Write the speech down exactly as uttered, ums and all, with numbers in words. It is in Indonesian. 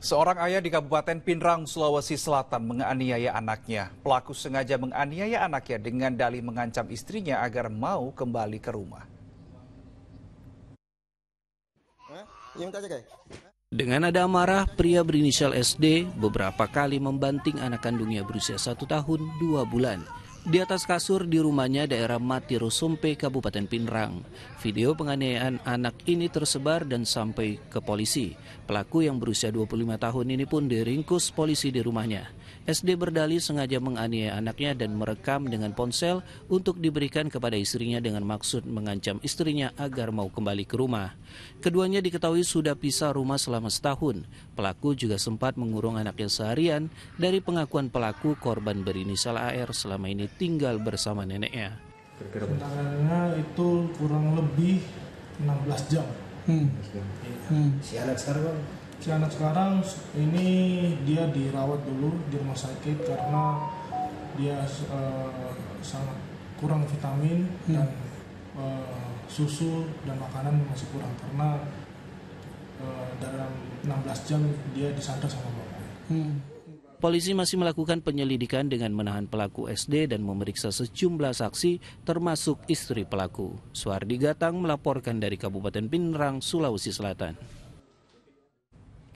Seorang ayah di Kabupaten Pinrang, Sulawesi Selatan menganiaya anaknya. Pelaku sengaja menganiaya anaknya dengan dalih mengancam istrinya agar mau kembali ke rumah. Dengan nada amarah, pria berinisial S D beberapa kali membanting anak kandungnya berusia satu tahun dua bulan di atas kasur di rumahnya daerah Matiro Sompe, Kabupaten Pinrang. Video penganiayaan anak ini tersebar dan sampai ke polisi. Pelaku yang berusia dua puluh lima tahun ini pun diringkus polisi di rumahnya. S D berdalih sengaja menganiaya anaknya dan merekam dengan ponsel untuk diberikan kepada istrinya dengan maksud mengancam istrinya agar mau kembali ke rumah. Keduanya diketahui sudah pisah rumah selama setahun. Pelaku juga sempat mengurung anaknya seharian. Dari pengakuan pelaku, korban berinisial A R selama ini tinggal bersama neneknya. Penanganannya itu kurang lebih enam belas jam. Hmm. Hmm. Si anak sekarang, si anak sekarang ini dia dirawat dulu di rumah sakit karena dia uh, sangat kurang vitamin hmm. dan uh, susu dan makanan masih kurang karena uh, dalam enam belas jam dia disandra sama bapaknya. Hmm. Polisi masih melakukan penyelidikan dengan menahan pelaku S D dan memeriksa sejumlah saksi termasuk istri pelaku. Suardi Gatang melaporkan dari Kabupaten Pinrang, Sulawesi Selatan.